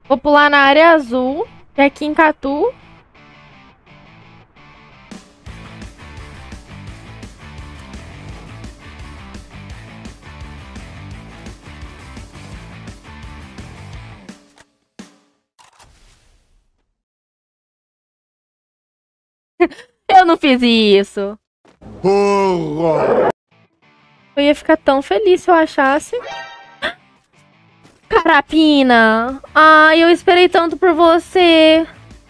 Vou pular na área azul, que é aqui em Catu. Eu não fiz isso. Eu ia ficar tão feliz se eu achasse. Carapina! Ai, eu esperei tanto por você.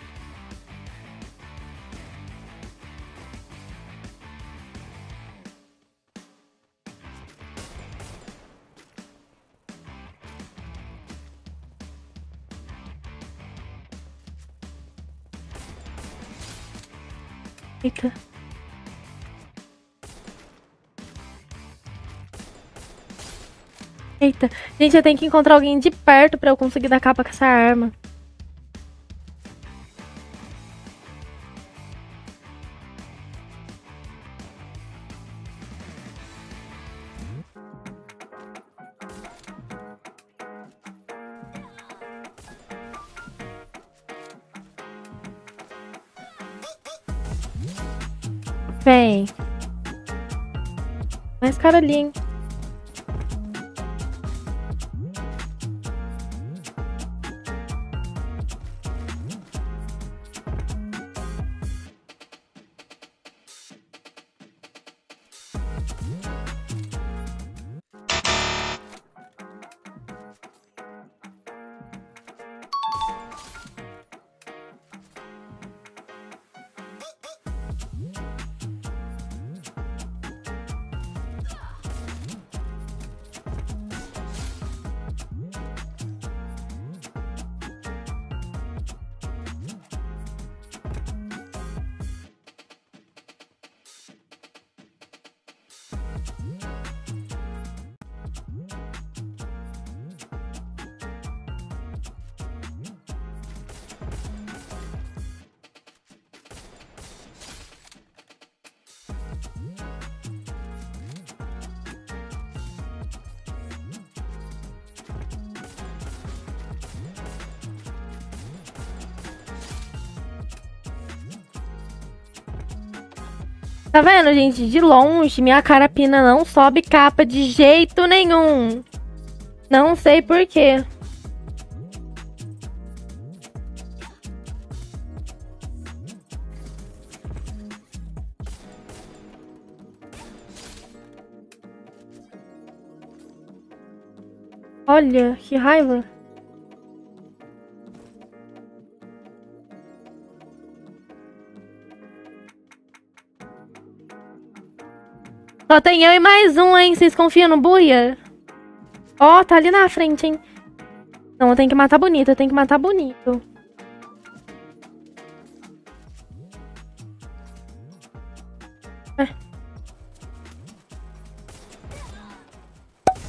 Eita. Eita. Gente, eu tenho que encontrar alguém de perto pra eu conseguir dar capa com essa arma. Vem. Mais cara ali, hein? Tá vendo, gente? De longe, minha carapina não sobe capa de jeito nenhum. Não sei por quê. Olha, que raiva. Só tem eu e mais um, hein? Vocês confiam no Buia? Ó, tá ali na frente, hein? Não, eu tenho que matar bonito, eu tenho que matar bonito. É.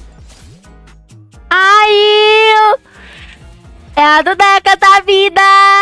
Ai! É a Dudeca da vida!